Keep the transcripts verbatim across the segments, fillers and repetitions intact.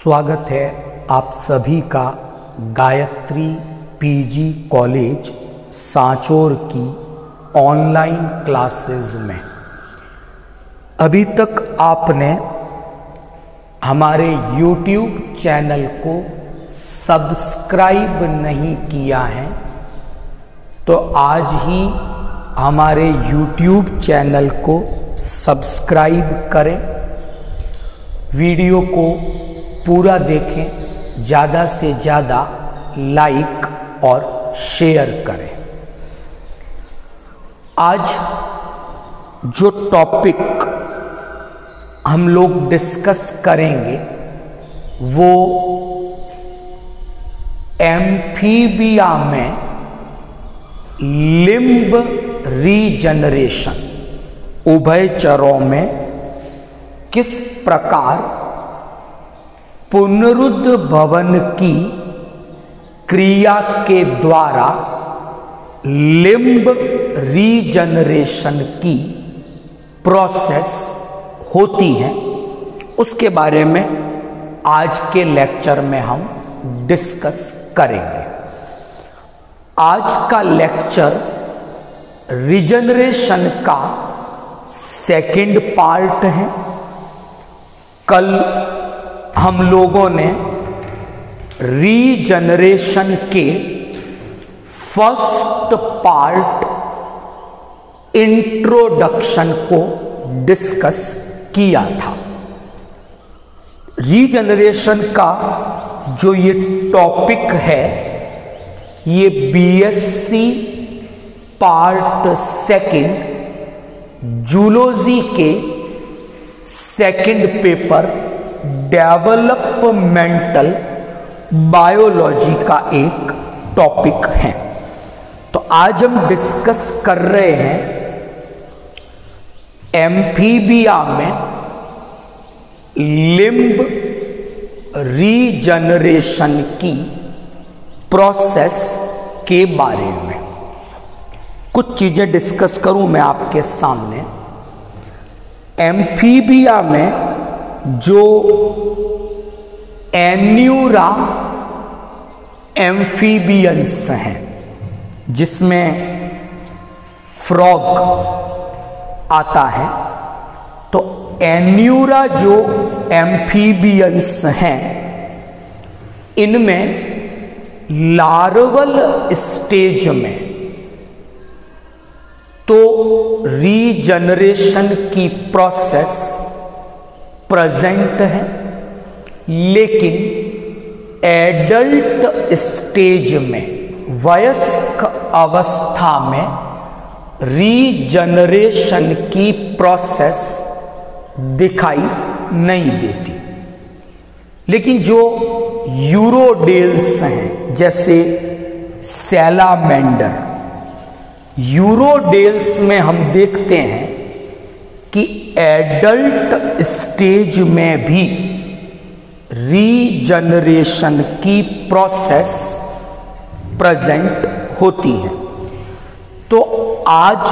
स्वागत है आप सभी का गायत्री पीजी कॉलेज सांचौर की ऑनलाइन क्लासेस में। अभी तक आपने हमारे यूट्यूब चैनल को सब्सक्राइब नहीं किया है तो आज ही हमारे यूट्यूब चैनल को सब्सक्राइब करें, वीडियो को पूरा देखें, ज़्यादा से ज़्यादा लाइक और शेयर करें। आज जो टॉपिक हम लोग डिस्कस करेंगे वो एम्फीबिया में लिम्ब रीजनरेशन, उभयचरों में किस प्रकार पुनरुद्भवन की क्रिया के द्वारा लिम्ब रीजनरेशन की प्रोसेस होती है, उसके बारे में आज के लेक्चर में हम डिस्कस करेंगे। आज का लेक्चर रीजनरेशन का सेकंड पार्ट है। कल हम लोगों ने रीजनरेशन के फर्स्ट पार्ट इंट्रोडक्शन को डिस्कस किया था। रीजनरेशन का जो ये टॉपिक है ये बीएससी पार्ट सेकंड जूलॉजी के सेकंड पेपर डेवलपमेंटल बायोलॉजी का एक टॉपिक है। तो आज हम डिस्कस कर रहे हैं एम्फीबिया में लिम्ब रीजनरेशन की प्रोसेस के बारे में। कुछ चीजें डिस्कस करूं मैं आपके सामने। एम्फीबिया में जो एन्यूरा एम्फीबियंस हैं, जिसमें फ्रॉग आता है, तो एन्यूरा जो एम्फीबियंस हैं इनमें लार्वल स्टेज में तो रीजनरेशन की प्रोसेस प्रेजेंट है, लेकिन एडल्ट स्टेज में, वयस्क अवस्था में रीजनरेशन की प्रोसेस दिखाई नहीं देती। लेकिन जो यूरोडेल्स हैं जैसे सैलामेंडर, यूरोडेल्स में हम देखते हैं कि एडल्ट स्टेज में भी रीजनरेशन की प्रोसेस प्रेजेंट होती है। तो आज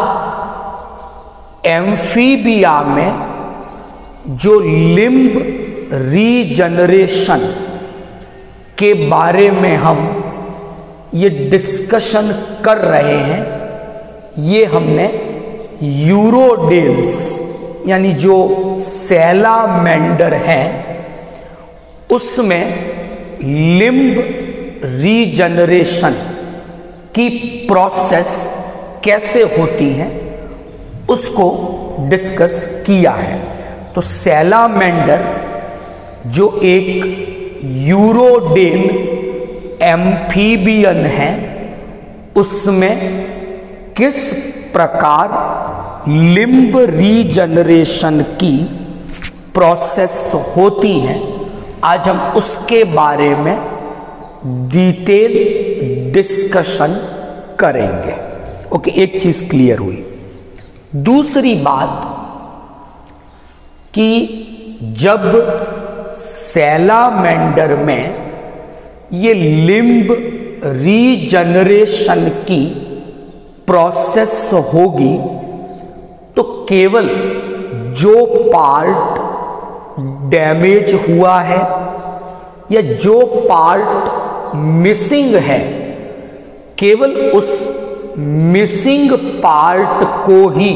एम्फीबिया में जो लिम्ब रीजनरेशन के बारे में हम ये डिस्कशन कर रहे हैं, ये हमने यूरोडेल्स यानी जो सैलामेंडर हैं उसमें लिम्ब रीजनरेशन की प्रोसेस कैसे होती है उसको डिस्कस किया है। तो सैलामेंडर जो एक यूरोडेल एम्फीबियन है उसमें किस प्रकार लिम्ब रीजनरेशन की प्रोसेस होती है, आज हम उसके बारे में डिटेल डिस्कशन करेंगे। ओके, एक चीज क्लियर हुई। दूसरी बात कि जब सैलामेंडर में ये लिम्ब रीजनरेशन की प्रोसेस होगी तो केवल जो पार्ट डैमेज हुआ है या जो पार्ट मिसिंग है केवल उस मिसिंग पार्ट को ही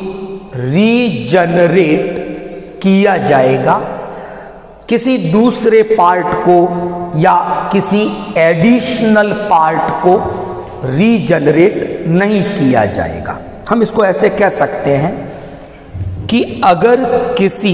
रीजनरेट किया जाएगा, किसी दूसरे पार्ट को या किसी एडिशनल पार्ट को रीजनरेट नहीं किया जाएगा। हम इसको ऐसे कह सकते हैं कि अगर किसी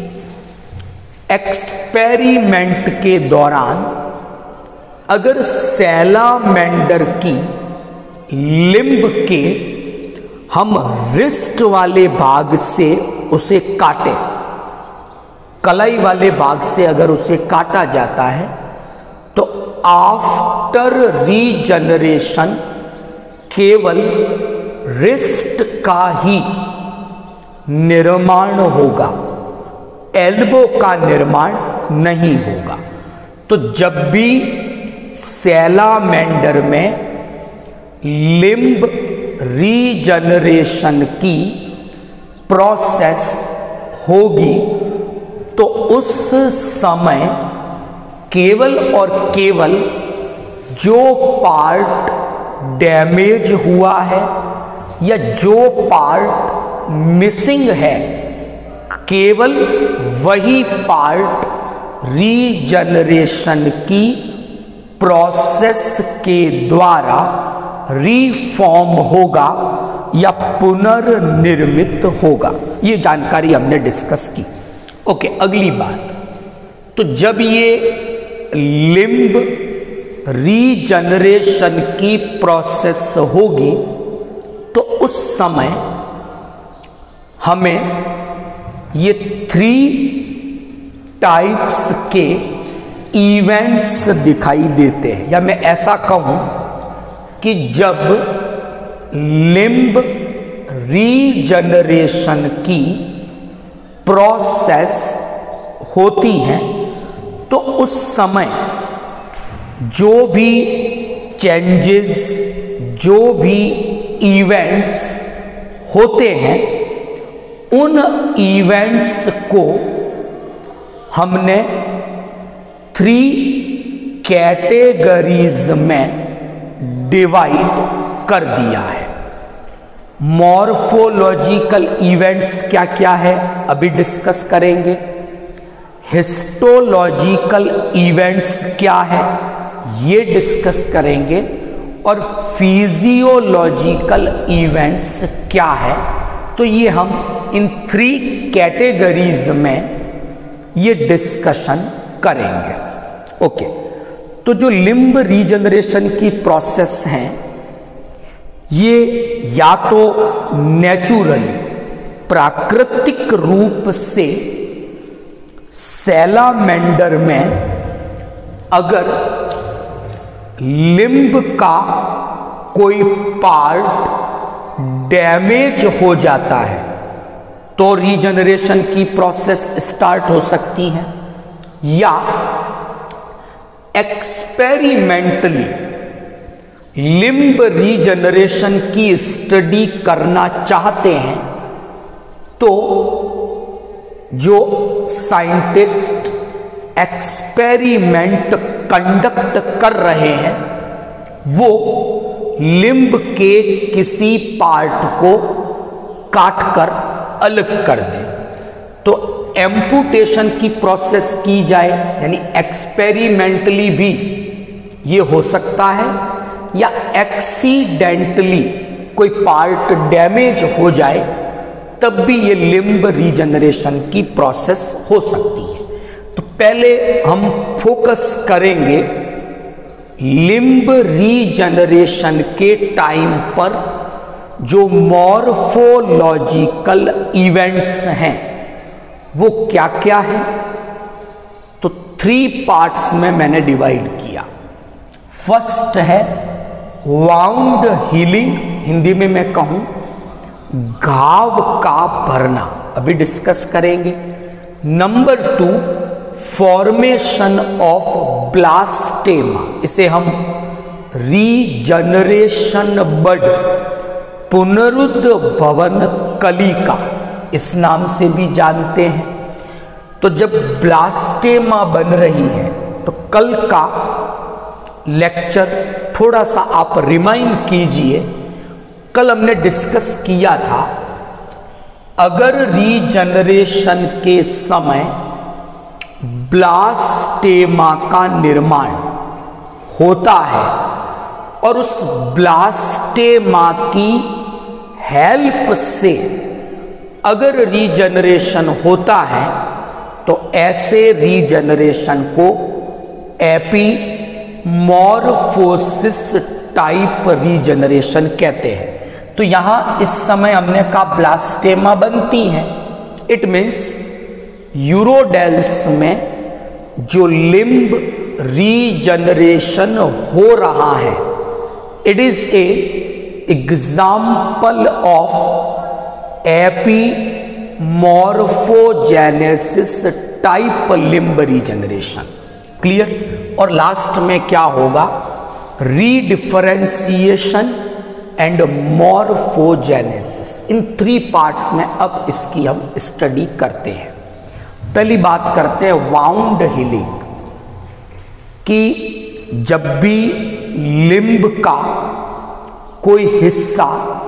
एक्सपेरिमेंट के दौरान अगर सैलामेंडर की लिंब के हम रिस्ट वाले भाग से उसे काटे, कलाई वाले भाग से अगर उसे काटा जाता है तो आफ्टर रीजनरेशन केवल रिस्ट का ही निर्माण होगा, एल्बो का निर्माण नहीं होगा। तो जब भी सैलामेंडर में लिंब रीजनरेशन की प्रोसेस होगी तो उस समय केवल और केवल जो पार्ट डैमेज हुआ है या जो पार्ट मिसिंग है केवल वही पार्ट रीजनरेशन की प्रोसेस के द्वारा रीफॉर्म होगा या पुनर्निर्मित होगा। ये जानकारी हमने डिस्कस की। ओके, अगली बात, तो जब ये लिंब रीजनरेशन की प्रोसेस होगी तो उस समय हमें ये थ्री टाइप्स के इवेंट्स दिखाई देते हैं, या मैं ऐसा कहूं कि जब लिंब रीजनरेशन की प्रोसेस होती है तो उस समय जो भी चेंजेस, जो भी इवेंट्स होते हैं उन इवेंट्स को हमने थ्री कैटेगरीज में डिवाइड कर दिया है। मॉर्फोलॉजिकल इवेंट्स क्या क्या है अभी डिस्कस करेंगे, हिस्टोलॉजिकल इवेंट्स क्या है ये डिस्कस करेंगे, और फिजियोलॉजिकल इवेंट्स क्या है। तो ये हम इन थ्री कैटेगरीज में ये डिस्कशन करेंगे। ओके, तो जो लिंब रीजनरेशन की प्रोसेस हैं ये या तो नेचुरली प्राकृतिक रूप से सैलामेंडर में अगर लिंब का कोई पार्ट डैमेज हो जाता है तो रीजनरेशन की प्रोसेस स्टार्ट हो सकती है, या एक्सपेरिमेंटली लिंब रीजनरेशन की स्टडी करना चाहते हैं तो जो साइंटिस्ट एक्सपेरिमेंट कंडक्ट कर रहे हैं वो लिंब के किसी पार्ट को काटकर अलग कर दे, तो एम्पुटेशन की प्रोसेस की जाए, यानी एक्सपेरिमेंटली भी ये हो सकता है, या एक्सीडेंटली कोई पार्ट डैमेज हो जाए तब भी ये लिंब रीजनरेशन की प्रोसेस हो सकती है। तो पहले हम फोकस करेंगे लिंब रीजनरेशन के टाइम पर जो मॉर्फोलॉजिकल इवेंट्स हैं वो क्या क्या है। तो थ्री पार्ट्स में मैंने डिवाइड किया। फर्स्ट है वाउंड हीलिंग, हिंदी में मैं कहूं घाव का भरना, अभी डिस्कस करेंगे। Number two formation of blastema, इसे हम रीजनरेशन बड पुनरुद्भवन कलिका इस नाम से भी जानते हैं। तो जब ब्लास्टेमा बन रही है तो कल का लेक्चर थोड़ा सा आप रिमाइंड कीजिए। कल हमने डिस्कस किया था, अगर रीजनरेशन के समय ब्लास्टेमा का निर्माण होता है और उस ब्लास्टेमा की हेल्प से अगर रीजनरेशन होता है तो ऐसे रीजनरेशन को एपीमॉर्फोसिस टाइप रीजनरेशन कहते हैं। तो यहां इस समय हमने कहा ब्लास्टेमा बनती हैं, इट मीन्स यूरोडेल्स में जो लिम्ब रीजनरेशन हो रहा है, it is a example of epimorphogenesis type limb regeneration. Clear? और लास्ट में क्या होगा? Redifferentiation and morphogenesis. इन थ्री पार्ट्स में अब इसकी हम स्टडी करते हैं। पहली बात करते हैं वाउंड हीलिंग कि जब भी लिम्ब का कोई हिस्सा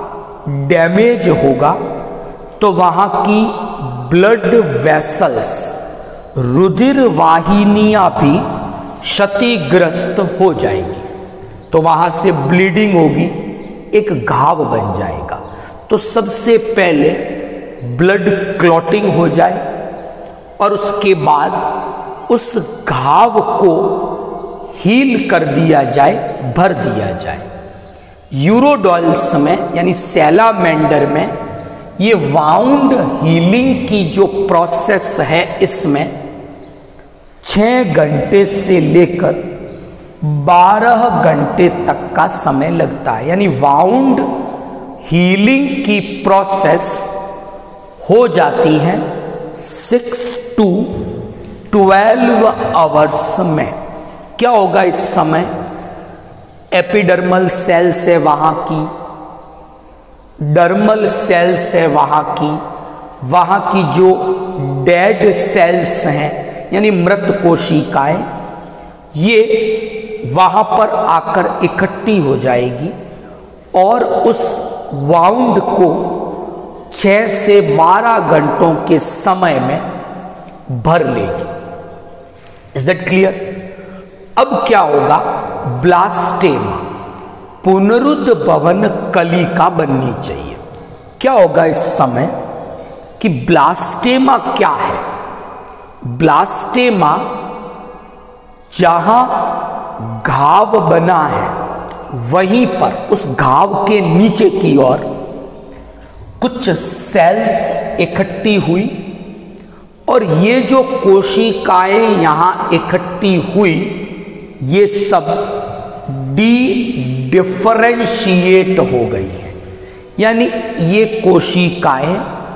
डैमेज होगा तो वहां की ब्लड वेसल्स, रुधिर वाहिनियां भी क्षतिग्रस्त हो जाएंगी। तो वहां से ब्लीडिंग होगी, एक घाव बन जाएगा। तो सबसे पहले ब्लड क्लॉटिंग हो जाए और उसके बाद उस घाव को हील कर दिया जाए, भर दिया जाए। यूरोडॉल्स में यानी सैलामेंडर में ये वाउंड हीलिंग की जो प्रोसेस है, इसमें छः घंटे से लेकर बारह घंटे तक का समय लगता है। यानी वाउंड हीलिंग की प्रोसेस हो जाती है सिक्स टू ट्वेल्व आवर्स में। क्या होगा इस समय? एपिडर्मल सेल्स है वहां की, डर्मल सेल्स है वहां की, वहां की जो डेड सेल्स हैं यानी मृत कोशिकाएं, ये वहां पर आकर इकट्ठी हो जाएगी और उस वाउंड को छह से बारह घंटों के समय में भर लेगी। Is that clear? अब क्या होगा? ब्लास्टेमा पुनरुद्भवन कलिका बननी चाहिए। क्या होगा इस समय कि ब्लास्टेमा क्या है? ब्लास्टेमा जहां घाव बना है वहीं पर उस घाव के नीचे की ओर कुछ सेल्स इकट्ठी हुई और ये जो कोशिकाएं यहां इकट्ठी हुई, ये सब डी डिफरेंशिएट हो गई है। यानी ये कोशिकाएं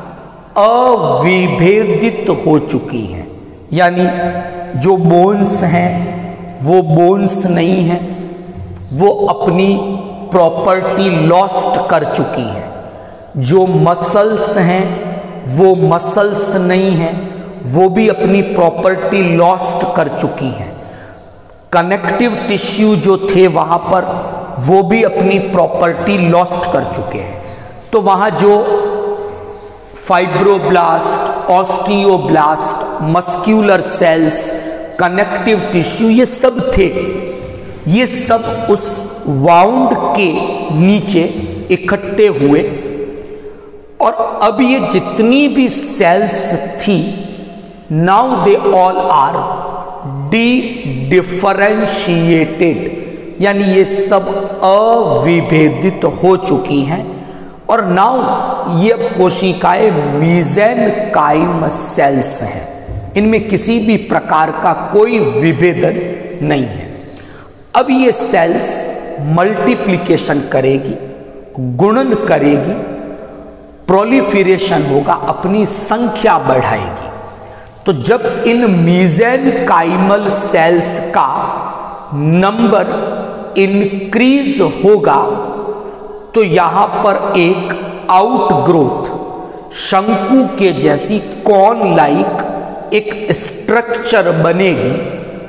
अविभेदित हो चुकी हैं। यानी जो बोन्स हैं वो बोन्स नहीं हैं, वो अपनी प्रॉपर्टी लॉस्ट कर चुकी हैं। जो मसल्स हैं वो मसल्स नहीं हैं, वो भी अपनी प्रॉपर्टी लॉस्ट कर चुकी हैं। कनेक्टिव टिश्यू जो थे वहां पर वो भी अपनी प्रॉपर्टी लॉस्ट कर चुके हैं। तो वहां जो fibroblast, osteoblast, muscular cells, connective tissue, ये सब थे, ये सब उस वाउंड के नीचे इकट्ठे हुए और अब ये जितनी भी सेल्स थी, now they all are dedifferentiated, यानी ये सब अविभेदित हो चुकी हैं और नाउ ये कोशिकाएं मीसेनकाइम सेल्स हैं। इनमें किसी भी प्रकार का कोई विभेदन नहीं है। अब ये सेल्स मल्टीप्लिकेशन करेगी, गुणन करेगी, प्रोलिफरेशन होगा, अपनी संख्या बढ़ाएगी। तो जब इन मीसेनकाइमल सेल्स का नंबर इंक्रीज होगा तो यहां पर एक आउटग्रोथ, शंकु के जैसी कॉन लाइक एक स्ट्रक्चर बनेगी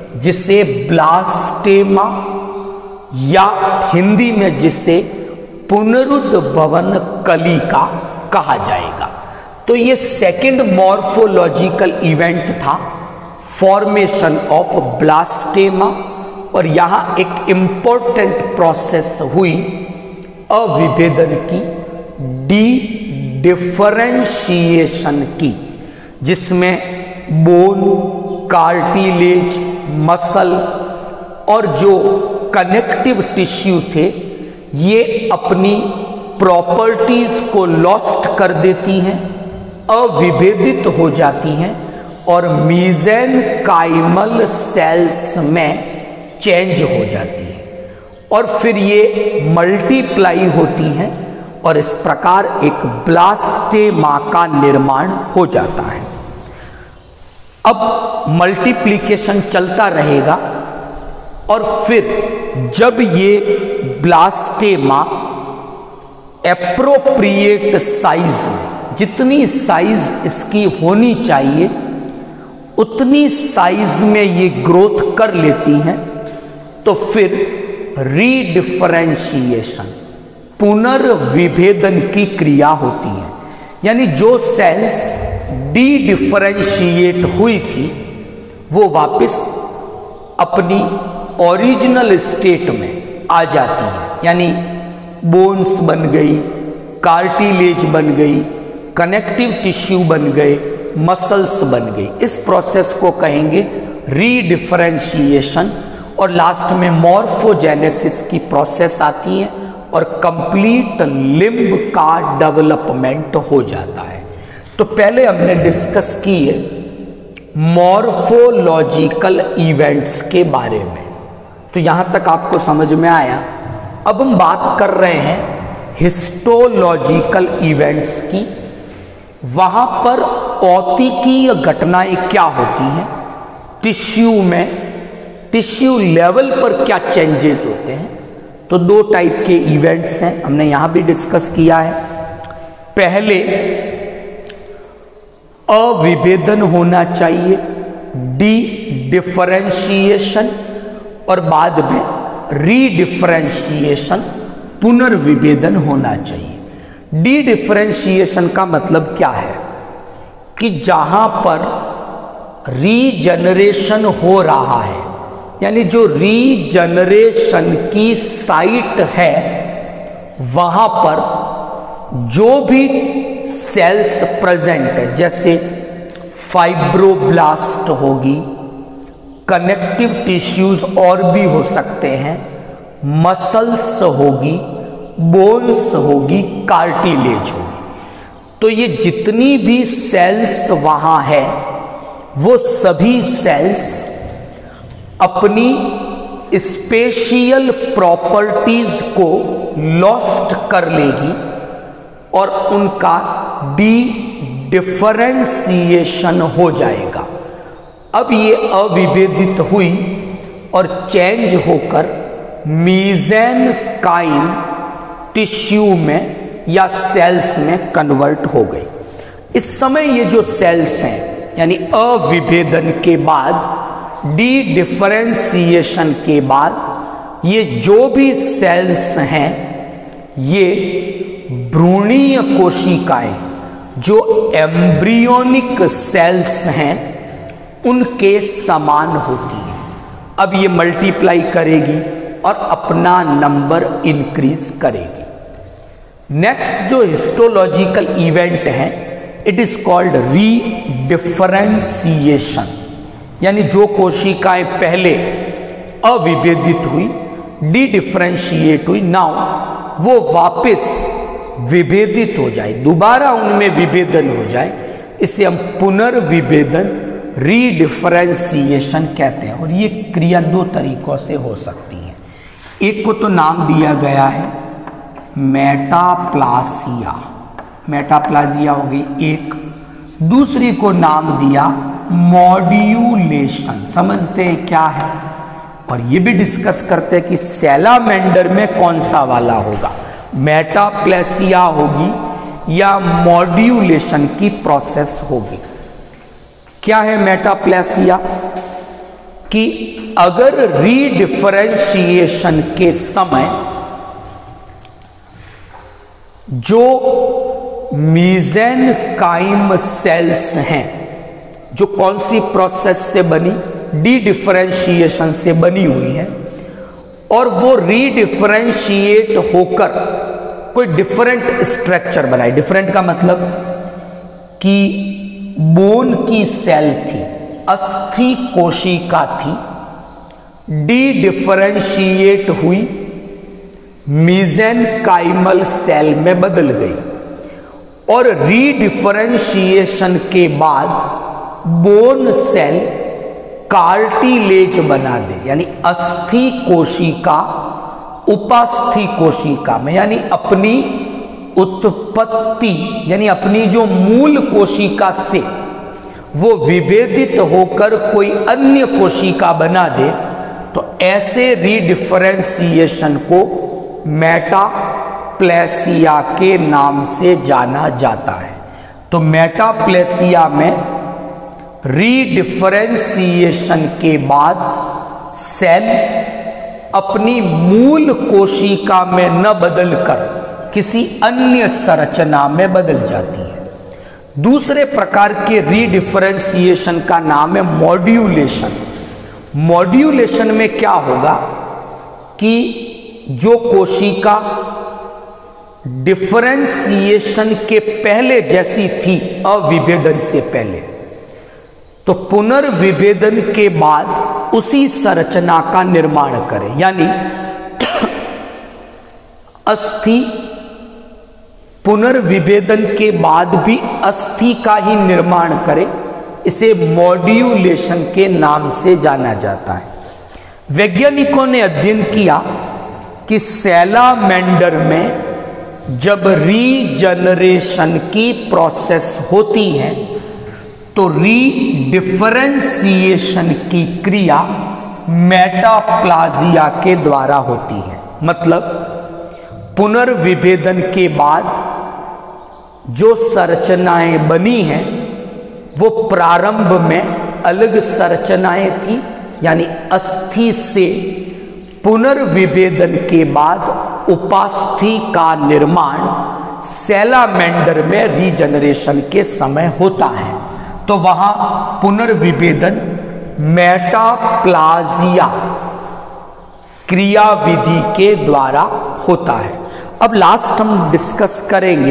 जिसे ब्लास्टेमा या हिंदी में जिसे पुनरुद्भवन कलिका कहा जाएगा। तो ये सेकंड मॉर्फोलॉजिकल इवेंट था, फॉर्मेशन ऑफ ब्लास्टेमा, और यहां एक इंपॉर्टेंट प्रोसेस हुई अविभेदन की, डी डिफरेंशिएशन की, जिसमें बोन, कार्टिलेज, मसल और जो कनेक्टिव टिश्यू थे ये अपनी प्रॉपर्टीज को लॉस्ट कर देती हैं, अविभेदित हो जाती हैं और मीसेनकाइमल सेल्स में चेंज हो जाती है और फिर ये मल्टीप्लाई होती हैं और इस प्रकार एक ब्लास्टेमा का निर्माण हो जाता है। अब मल्टीप्लिकेशन चलता रहेगा और फिर जब ये ब्लास्टेमा एप्रोप्रिएट साइज, जितनी साइज इसकी होनी चाहिए उतनी साइज में ये ग्रोथ कर लेती हैं, तो फिर रीडिफरेंशिएशन, पुनर्विभेदन की क्रिया होती है। यानी जो सेल्स डी डिफरेंशिएट हुई थी वो वापस अपनी ओरिजिनल स्टेट में आ जाती है, यानी बोन्स बन गई, कार्टिलेज बन गई, कनेक्टिव टिश्यू बन गए, मसल्स बन गई। इस प्रोसेस को कहेंगे रीडिफरेंशिएशन और लास्ट में मॉर्फोजेनेसिस की प्रोसेस आती है और कंप्लीट लिम्ब का डेवलपमेंट हो जाता है। तो पहले हमने डिस्कस की है मॉर्फोलॉजिकल इवेंट्स के बारे में, तो यहां तक आपको समझ में आया। अब हम बात कर रहे हैं हिस्टोलॉजिकल इवेंट्स की। वहां पर औतिकीय घटनाएं क्या होती हैं, टिश्यू में, टिश्यू लेवल पर क्या चेंजेस होते हैं। तो दो टाइप के इवेंट्स हैं, हमने यहां भी डिस्कस किया है। पहले अविभेदन होना चाहिए, डी डिफरेंशिएशन, और बाद में रीडिफरेंशिएशन, पुनर्विभेदन होना चाहिए। डी डिफरेंशिएशन का मतलब क्या है कि जहां पर रीजनरेशन हो रहा है, यानी जो रीजनरेशन की साइट है वहां पर जो भी सेल्स प्रेजेंट है, जैसे फाइब्रोब्लास्ट होगी, कनेक्टिव टिश्यूज और भी हो सकते हैं, मसल्स होगी, बोन्स होगी, कार्टिलेज होगी, तो ये जितनी भी सेल्स वहां है वो सभी सेल्स अपनी स्पेशियल प्रॉपर्टीज को लॉस्ट कर लेगी और उनका डी डिफरेंशिएशन हो जाएगा। अब ये अविभेदित हुई और चेंज होकर मीसेनकाइम टिश्यू में या सेल्स में कन्वर्ट हो गई। इस समय ये जो सेल्स हैं, यानी अविभेदन के बाद, डी डिफरेंशिएशन के बाद, ये जो भी सेल्स हैं ये भ्रूणीय कोशिकाएं, जो एम्ब्रियोनिक सेल्स हैं उनके समान होती हैं। अब ये मल्टीप्लाई करेगी और अपना नंबर इंक्रीज करेगी। नेक्स्ट जो हिस्टोलॉजिकल इवेंट है, इट इज कॉल्ड रीडिफरेंशिएशन, यानी जो कोशिकाएं पहले अविभेदित हुई, डी डिफरेंशिएट हुई, नाउ वो वापस विभेदित हो जाए, दोबारा उनमें विभेदन हो जाए, इसे हम पुनर्विभेदन, रीडिफरेंशिएशन कहते हैं। और ये क्रिया दो तरीकों से हो सकती है। एक को तो नाम दिया गया है मेटाप्लासिया, मेटाप्लाजिया हो गई एक। दूसरी को नाम दिया मॉड्यूलेशन। समझते हैं क्या है, और ये भी डिस्कस करते हैं कि सैलामेंडर में कौन सा वाला होगा, मेटाप्लेसिया होगी या मॉड्यूलेशन की प्रोसेस होगी। क्या है मेटाप्लेसिया? कि अगर रीडिफरेंशिएशन के समय जो मीसेनकाइम सेल्स हैं, जो कौन सी प्रोसेस से बनी, डी डिफरेंशिएशन से बनी हुई है, और वो रीडिफरेंशिएट होकर कोई डिफरेंट स्ट्रक्चर बनाए। डिफरेंट का मतलब कि बोन की सेल थी, अस्थि कोशिका थी, डी डिफरेंशिएट हुई, मीसेनकाइमल सेल में बदल गई, और रीडिफरेंशिएशन के बाद बोन सेल कार्टिलेज बना दे, यानी अस्थि कोशिका उपास्थि कोशिका में, यानी अपनी उत्पत्ति, यानी अपनी जो मूल कोशिका से वो विभेदित होकर कोई अन्य कोशिका बना दे, तो ऐसे रीडिफरेंशिएशन को मेटाप्लेसिया के नाम से जाना जाता है। तो मेटाप्लेसिया में रीडिफरेंशिएशन के बाद सेल अपनी मूल कोशिका में न बदलकर किसी अन्य संरचना में बदल जाती है। दूसरे प्रकार के रीडिफरेंशिएशन का नाम है मॉड्यूलेशन। मॉड्यूलेशन में क्या होगा कि जो कोशिका डिफरेंशिएशन के पहले जैसी थी, अविभेदन से पहले, तो पुनर्विभेदन के बाद उसी संरचना का निर्माण करें, यानी अस्थि पुनर्विभेदन के बाद भी अस्थि का ही निर्माण करे, इसे मॉड्यूलेशन के नाम से जाना जाता है। वैज्ञानिकों ने अध्ययन किया कि सैलामेंडर में जब रीजनरेशन की प्रोसेस होती है तो रीडिफरेंशिएशन की क्रिया मेटाप्लाजिया के द्वारा होती है। मतलब पुनर्विभेदन के बाद जो संरचनाएं बनी हैं वो प्रारंभ में अलग संरचनाएं थी, यानी अस्थि से पुनर्विभेदन के बाद उपास्थि का निर्माण सैलामेंडर में रीजनरेशन के समय होता है। तो वहां पुनर्विभेदन मेटाप्लाजिया क्रियाविधि के द्वारा होता है। अब लास्ट हम डिस्कस करेंगे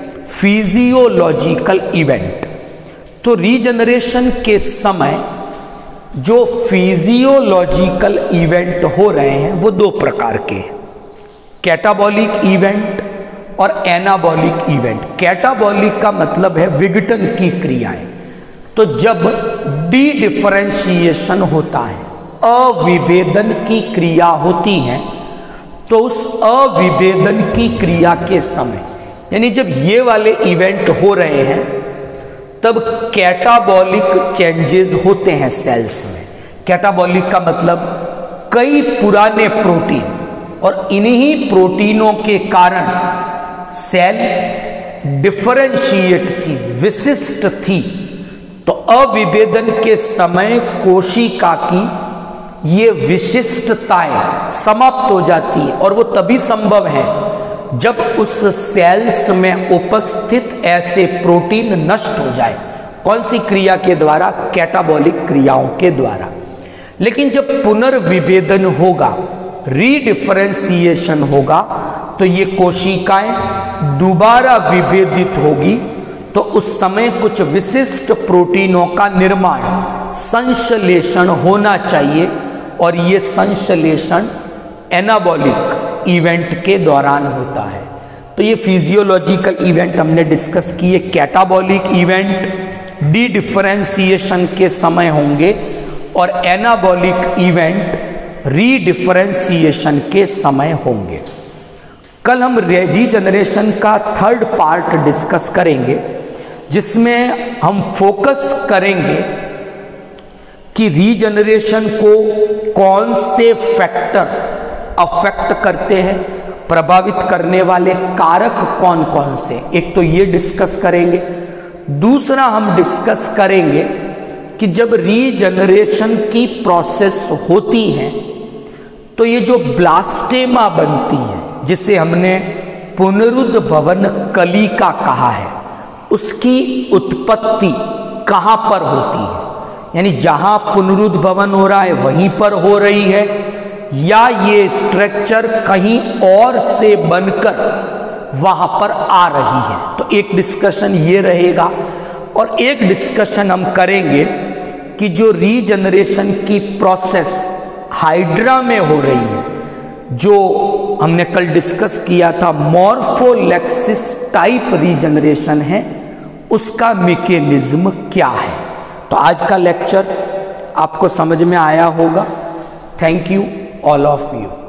फिजियोलॉजिकल इवेंट। तो रीजनरेशन के समय जो फिजियोलॉजिकल इवेंट हो रहे हैं वो दो प्रकार के हैं, कैटाबॉलिक इवेंट और एनाबॉलिक इवेंट। कैटाबॉलिक का मतलब है विघटन की क्रियाएं। तो जब डी डिफरेंशिएशन होता है, अविभेदन की क्रिया होती है, तो उस अविभेदन की क्रिया के समय, यानी जब ये वाले इवेंट हो रहे हैं, तब कैटाबॉलिक चेंजेस होते हैं सेल्स में। कैटाबॉलिक का मतलब कई पुराने प्रोटीन, और इन्हीं प्रोटीनों के कारण सेल डिफरेंशिएट थी, विशिष्ट थी। तो अविभेदन के समय कोशिका की ये विशिष्टताएं समाप्त हो जाती है, और वो तभी संभव है जब उस सेल्स में उपस्थित ऐसे प्रोटीन नष्ट हो जाए। कौन सी क्रिया के द्वारा? कैटाबॉलिक क्रियाओं के द्वारा। लेकिन जब पुनर्विभेदन होगा, रीडिफरेंशिएशन होगा, तो ये कोशिकाएं दोबारा विभेदित होगी, तो उस समय कुछ विशिष्ट प्रोटीनों का निर्माण, संश्लेषण होना चाहिए, और ये संश्लेषण एनाबॉलिक इवेंट के दौरान होता है। तो ये फिजियोलॉजिकल इवेंट हमने डिस्कस किए। कैटाबॉलिक इवेंट डी डिफरेंशिएशन के समय होंगे, और एनाबॉलिक इवेंट रीडिफरेंशिएशन के समय होंगे। कल हम रीजनरेशन का थर्ड पार्ट डिस्कस करेंगे, जिसमें हम फोकस करेंगे कि रीजनरेशन को कौन से फैक्टर अफेक्ट करते हैं, प्रभावित करने वाले कारक कौन कौन से। एक तो ये डिस्कस करेंगे। दूसरा हम डिस्कस करेंगे कि जब रीजनरेशन की प्रोसेस होती है तो ये जो ब्लास्टेमा बनती है, जिसे हमने पुनरुद्भवन कलिका कहा है, उसकी उत्पत्ति कहाँ पर होती है? यानी जहां पुनरुद्भवन हो रहा है वहीं पर हो रही है, या ये स्ट्रक्चर कहीं और से बनकर वहां पर आ रही है? तो एक डिस्कशन ये रहेगा। और एक डिस्कशन हम करेंगे कि जो रीजनरेशन की प्रोसेस हाइड्रा में हो रही है, जो हमने कल डिस्कस किया था, मॉर्फोलेक्सिस टाइप रीजनरेशन है, उसका मैकेनिज्म क्या है। तो आज का लेक्चर आपको समझ में आया होगा। Thank you all of you.